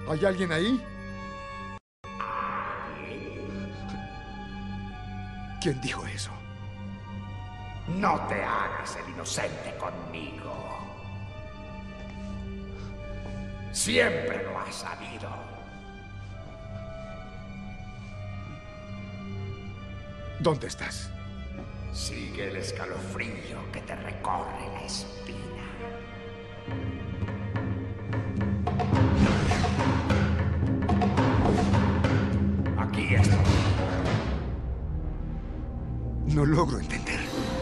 ¿Hay alguien ahí? ¿Quién dijo eso? No te hagas el inocente conmigo. Siempre lo has sabido. ¿Dónde estás? Sigue el escalofrío que te recorre la espina. Aquí estoy. No logro entender.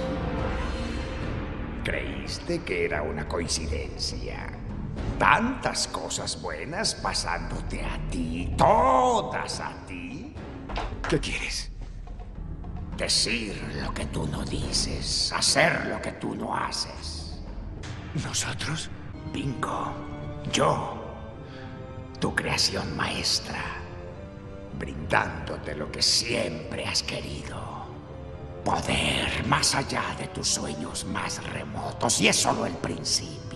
Creíste que era una coincidencia. Tantas cosas buenas pasándote a ti, todas a ti. ¿Qué quieres? Decir lo que tú no dices, hacer lo que tú no haces. ¿Nosotros? Bingo, yo, tu creación maestra, brindándote lo que siempre has querido. Poder más allá de tus sueños más remotos, y es solo el principio.